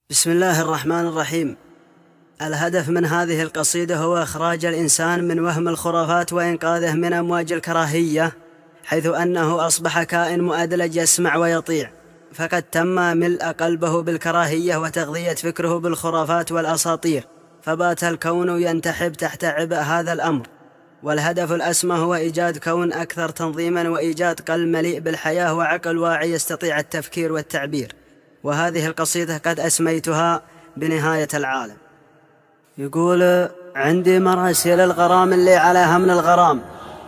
بسم الله الرحمن الرحيم. الهدف من هذه القصيدة هو إخراج الإنسان من وهم الخرافات وإنقاذه من أمواج الكراهية، حيث أنه أصبح كائن مؤدلج يسمع ويطيع، فقد تم ملء قلبه بالكراهية وتغذية فكره بالخرافات والأساطير، فبات الكون ينتحب تحت عبء هذا الأمر. والهدف الأسمى هو إيجاد كون أكثر تنظيما وإيجاد قلب مليء بالحياة وعقل واعي يستطيع التفكير والتعبير. وهذه القصيدة قد أسميتها بنهاية العالم. يقول: عندي مراسيل الغرام اللي عليها من الغرام،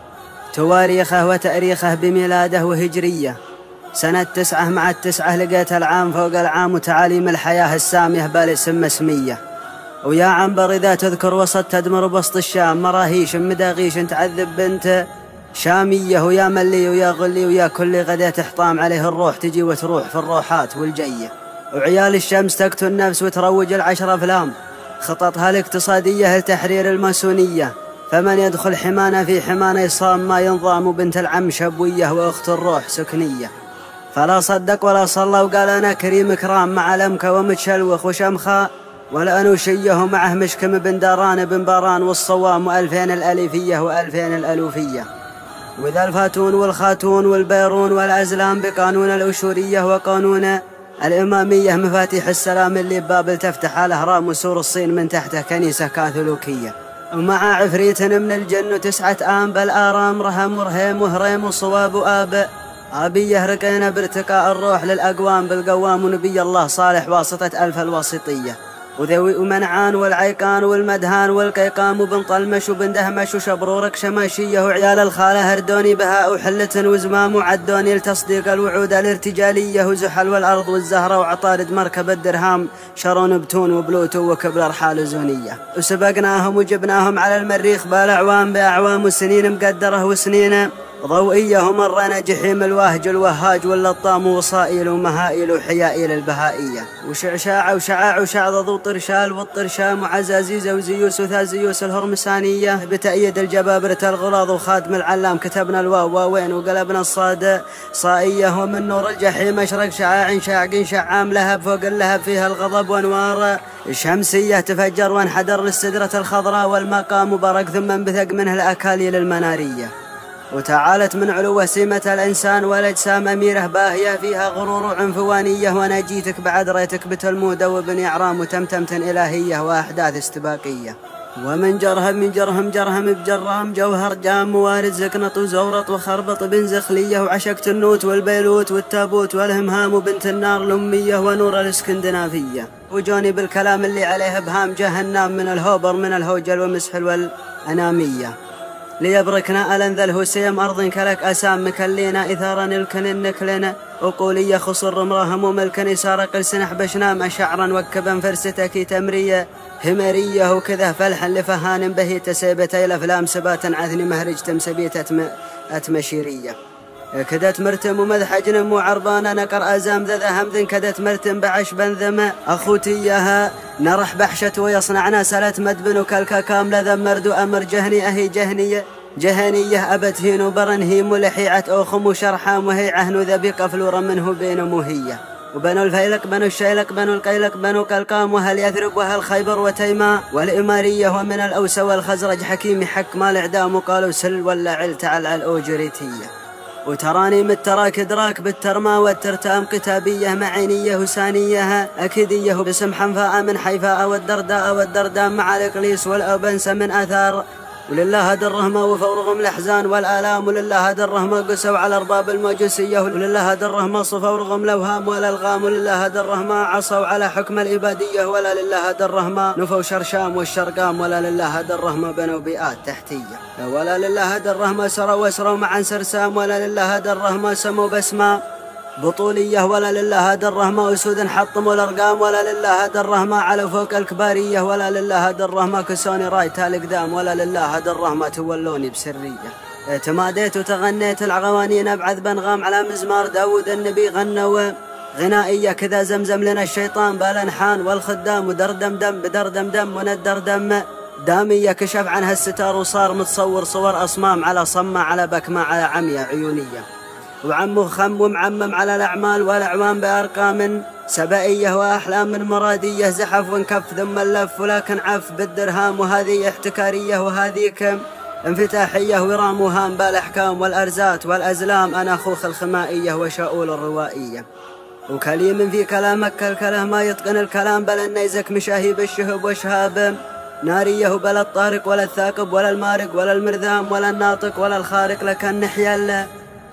تواريخه وتأريخه بميلاده وهجرية سنة 9 مع 9، لقيت العام فوق العام وتعاليم الحياة السامية بالاسم مسمية. ويا عنبر إذا تذكر وسط تدمر بسط الشام، مراهيش مداغيش تعذب بنت شامية، ويا ملي ويا غلي ويا كل غدا تحطام عليه الروح، تجي وتروح في الروحات والجية. وعيال الشمس تقتل نفس وتروج 10 أفلام، خططها الاقتصادية لتحرير الماسونية، فمن يدخل حمانا في حمانا يصام ما ينظام، وبنت العم شبوية وأخت الروح سكنية. فلا صدق ولا صلى وقال أنا كريم كرام، مع لمكة ومتشلوخ وشمخاء والأنوشية، ومعه مشكم بن داران بن باران والصوام، و2000 الأليفية و2000 الألوفية، وذا الفاتون والخاتون والبيرون والأزلام بقانون الأشورية وقانون الإمامية، مفاتيح السلام اللي ببابل تفتح الأهرام، وسور الصين من تحته كنيسة كاثوليكية، ومع عفريت من الجن 9 آنبل آرام رهم ورهيم وهريم وصواب وآب آبية، رقينا بارتقاء الروح للأقوام بالقوام، ونبي الله صالح واسطة 1000 الواسطية، وذوي ومنعان والعيقان والمدهان والقيقام وبن طلمش وبن دهمش وشبرورك شماشية، وعيال الخالة هردوني بهاء وحلة وزمام، وعدوني لتصديق الوعود الارتجالية، وزحل والأرض والزهرة وعطارد مركب الدرهام، شرون بتون وبلوتو وكبلر حالزونية، وسبقناهم وجبناهم على المريخ بالأعوام بأعوام وسنين مقدرة وسنين ضوئية، ومرنا جحيم الواهج الوهاج واللطام وصائل ومهائل وحيائل البهائية، وشعشاع وشعاع وشعضض وطرشال والطرشام وعزازيز وزيوس وثازيوس الهرمسانية، بتأييد الجبابرة الغلاظ وخادم العلام، كتبنا الواو واوين وقلبنا الصاد صائية، ومن نور الجحيم أشرق شعاع شاعق شعام، لهب فوق اللهب فيها الغضب وانوار شمسية، تفجر وانحدر للسدرة الخضراء والمقام وبرق، ثم انبثق منه الأكاليل المنارية، وتعالت من علو سمة الإنسان والأجسام أميرة باهية فيها غرور عنفوانية، وأنا جيتك بعد ريتك بتلمودة وبن يعرام وتمتمة إلهية وأحداث استباقية، ومن جرهم من جرهم جرهم بجرام جوهر جام موارد زكنط وزورط وخربط بن زخلية، وعشقت النوت والبيلوت والتابوت والهمهام وبنت النار الأمية ونور الاسكندنافية، وجوني بالكلام اللي عليه بهام جهنم من الهوبر من الهوجل ومسحل والأنامية، ليبركنا ألن ذا الهسيم أرض كلك أسام مكلينا إثارا الكن النكلنا، وقولي خصر مراهم وملكن سارق السنح بشنام شعرا وكبا فرستك تمرية همرية، وكذا فلحا لفهان به تسيبتي الأفلام سباتا عثني مهرج تمسبيت أتمشيرية، كدت مرتم ومذحج نمو عربانا نقر أزام ذا همذ كدت مرتم بعش بنذم أخوتيها نرح بحشة ويصنعنا سلت مدبن كالكاكام لذا مرد أمر جهني أهي جهنية أبت هين برن هي ملحيعة أوخم وشرحام، وهي عهن ذبي قفلور منه بين مهية، وبنو الفيلق بنو الشيلق بنو القيلق بنو كالقام، وهل يثرب وهل خيبر وتيماء والإمارية، ومن الأوس والخزرج حكيم حك ما الإعدام وقالوا سل ولا عل تعال الأوجريتية، وتراني متراك دراك بالترمى والترتام كتابية معينية وسانية أكيدية، باسم حنفاء من حيفاء والدرداء مع الإقليس والأبنس من أثار، ولله درهما وفورهم الأحزان والآلام، ولله درهما قسوا على أرباب المجوسية، ولله درهما صفورهم الأوهام والألغام، ولله درهما عصوا على حكم الإبادية، ولا لله درهما نفوا شرشام والشرقام، ولا لله درهما بنوا بيئات تحتية، ولا لله درهما سروا معا سرسام، ولا لله درهما سموا بسماء بطولية، ولا لله درهما أسود حطموا الأرقام، ولا لله درهما على فوق الكبارية، ولا لله درهما كسوني رايت الأقدام، ولا لله درهما تولوني بسرية، تماديت وتغنيت العغوانين أبعث بنغام على مزمار داود النبي غنوا غنائية، كذا زمزم لنا الشيطان بالأنحان والخدام، ودردم دم بدردم دم وندر دم دامية، كشف عنها الستار وصار متصور صور أصمام على صمة على بكمة على عمية عيونية، وعمه خم ومعمم على الأعمال والأعوام بأرقام سبائية وأحلام مرادية، زحف وانكف ثم اللف ولكن عف بالدرهام، وهذه احتكارية وهذيك انفتاحية، ورام وهام بالأحكام والأرزات والأزلام، أنا أخوخ الخمائية وشاؤول الروائية. وكليم في كلامك كالكلام ما يتقن الكلام، بل النيزك مشاهي بالشهب وشهاب ناريه، بل الطارق ولا الثاقب ولا المارق ولا المرذام ولا الناطق ولا الخارق، لك النحيا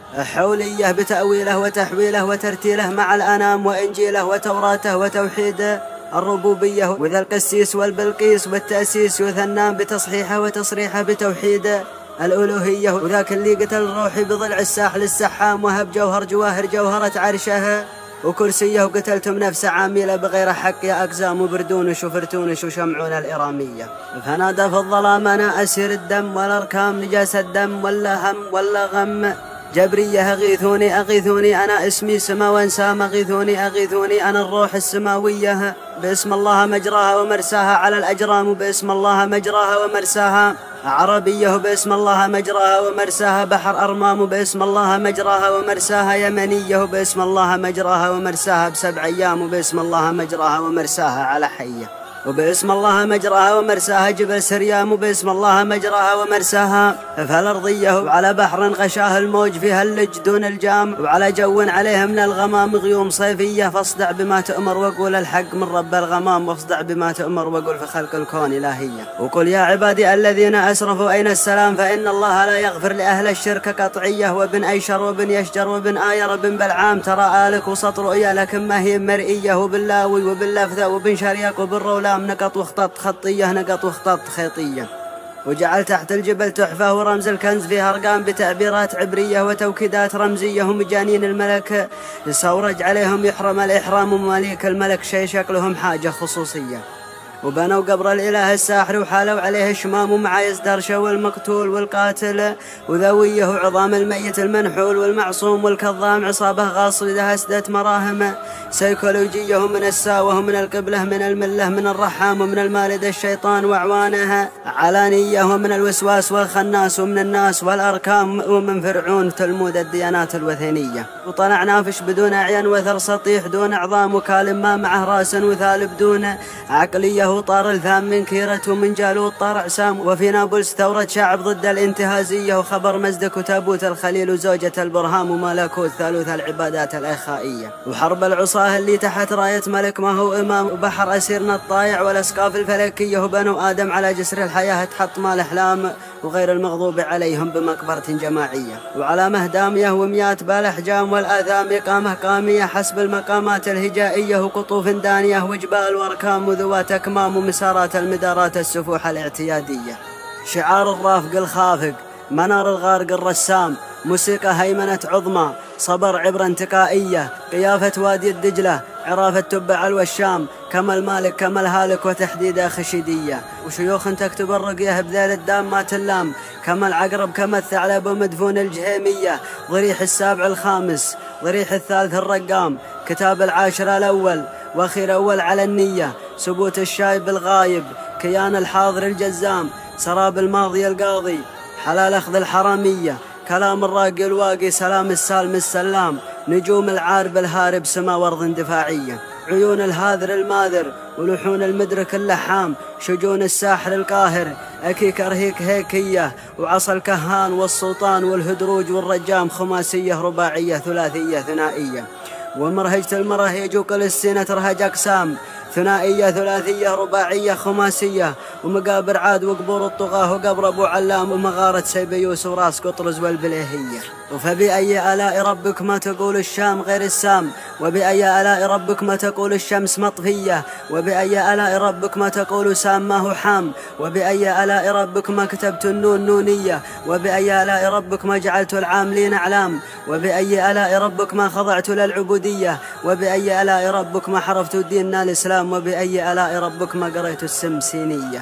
الحولية بتأويله وتحويله وترتيله مع الأنام وإنجيله وتوراته وتوحيده الربوبية، وذا القسيس والبلقيس والتأسيس يثنان بتصحيحه وتصريحه بتوحيد الألوهية، وذاك اللي قتل روحي بضلع الساحل السحام، وهب جوهر جواهر جوهرة عرشه وكرسيه، وقتلتم نفس عاملة بغير حق يا أقزام، وبردونش وفرتونش وشمعون الإرامية. فنادى في الظلام أنا أسير الدم والأركام، نجاس الدم ولا هم ولا غم، جبرية أغيثوني أغيثوني أنا اسمي سما وانسام، أغيثوني أغيثوني أنا الروح السماوية، باسم الله مجراها ومرساها على الأجرام، وباسم الله مجراها ومرساها عربية، وباسم الله مجراها ومرساها بحر أرمام، وباسم الله مجراها ومرساها يمنية، وباسم الله مجراها ومرساها ب7 أيام، وباسم الله مجراها ومرساها على حية، وباسم الله مجراها ومرساها جبل سريام، وباسم الله مجراها ومرساها فالأرضية، وعلى بحر غشاه الموج فيها اللج دون الجام، وعلى جو عليها من الغمام غيوم صيفية، فاصدع بما تؤمر وقول الحق من رب الغمام، واصدع بما تؤمر وقول في خلق الكون إلهية. وقل يا عبادي الذين أسرفوا أين السلام، فإن الله لا يغفر لأهل الشرك قطعية، وابن أيشر وابن يشجر وابن آير وابن بلعام ترى آلك وسط رؤيا لكن ما هي مرئية، وباللاوي وبن لفثة وبن شريق وبن رولام نقط واختط خطية نقط واختط خيطية، وجعل تحت الجبل تحفة ورمز الكنز فيها أرقام بتعبيرات عبرية وتوكيدات رمزية، ومجانين الملك يسورج عليهم يحرم الإحرام، ومماليك الملك شيء شكلهم حاجة خصوصية، وبنوا قبر الإله الساحر وحالوا عليه الشمام، ومع يزدرشة والمقتول والقاتل وذويه، وعظام الميت المنحول والمعصوم والكظام، عصابة غاصبة هسدت مراهم سيكولوجية، من الساوة من القبلة من الملة من الرحام ومن المالد الشيطان وأعوانها علانية، ومن الوسواس والخناس ومن الناس والأركام، ومن فرعون تلمود الديانات الوثنية، وطلع نافش بدون أعين وثر سطيح دون عظام، وكالم ما معه راس وثالب دون عقلية، وطار الثام من كيرة ومن جالوت طار عسام، وفي نابلس ثورة شعب ضد الانتهازية، وخبر مزدك وتابوت الخليل وزوجة البرهام، وملكوت ثالوث العبادات الإخائية، وحرب العصاه اللي تحت راية ملك ما هو إمام، وبحر أسيرنا الطايع والأسقاف الفلكية، وبنو آدم على جسر الحياة تحط مال أحلام، وغير المغضوب عليهم بمقبرة جماعية، وعلى مهدامية وميات بالأحجام والآثام إقامة قامية حسب المقامات الهجائية، وقطوف دانية وجبال وأركام وذوات أكمام، ومسارات المدارات السفوح الاعتيادية، شعار الرافق الخافق منار الغارق الرسام، موسيقى هيمنة عظمى صبر عبرة انتقائية، قيافة وادي الدجلة عرافة تبع الوشام، كما المالك كما الهالك وتحديدا خشيدية، وشيوخ تكتب الرقية بذيل الدام ما تلام، كما العقرب كما الثعلب ومدفون الجهيمية، ضريح السابع الخامس ضريح الثالث الرقام، كتاب العاشر الأول وأخير أول على النية، سبوت الشايب الغايب كيان الحاضر الجزام، سراب الماضي القاضي حلال أخذ الحرامية، كلام الراقي الواقي سلام السالم السلام، نجوم العارب الهارب سما وارض دفاعية، عيون الهاذر الماذر ولحون المدرك اللحام، شجون الساحر القاهر أكيك أرهيك هيكية، وعصا الكهان والسلطان والهدروج والرجام، خماسية رباعية ثلاثية ثنائية، ومرهجة المره يجوق للسنة ترهج أقسام، ثنائية ثلاثية رباعية خماسية، ومقابر عاد وقبور الطغاة وقبر أبو علام، ومغارة سيبيوس وراس قطرز والبليهية. فبأي آلاء ربكما تقول الشام غير السام، وبأي آلاء ربكما تقول الشمس مطفية، وبأي آلاء ربكما تقول سام ما هو حام، وبأي آلاء ربكما كتبت النون نونية، وبأي آلاء ربكما جعلت العاملين أعلام، وبأي آلاء ربكما خضعت للعبودية، وبأي آلاء ربكما حرفت ديننا الإسلام، وبأي آلاء ربكما قريت السمسينية،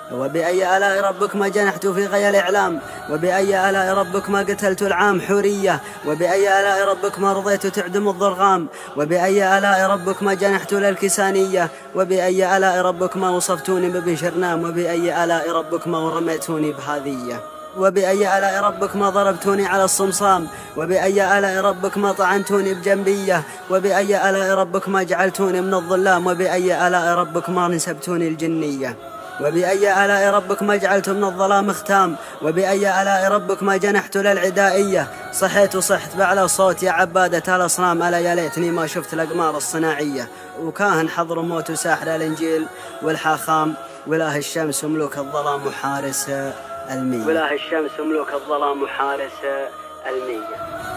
وبأي آلاء ربكما جنحت في غي الإعلام، وبأي آلاء ربكما قتلت العام حورية، وبأي آلاء ربكما رضيت تعدم الضرغام، وبأي آلاء ربكما جنحت للكسانية، وبأي آلاء ربكما وصفتوني بابن شرنام، وبأي آلاء ربكما ورميتوني بهذية. وبأي آلاء ربكما ضربتوني على الصمصام، وبأي آلاء ربكما طعنتوني بجنبية، وبأي آلاء ربكما جعلتوني من الظلام، وبأي آلاء ربكما نسبتوني الجنية، وبأي آلاء ربكما جعلت من الظلام ختام، وبأي آلاء ربكما جنحت للعدائية. صحيت وصحت بأعلى صوت يا عبادة الأصنام، ألا يا ليتني ما شفت الأقمار الصناعية. وكاهن حضرموت وساحر الإنجيل والحاخام، وإله الشمس وملوك الظلام وحارس المية. وإله الشمس وملوك الظلام وحارس المية.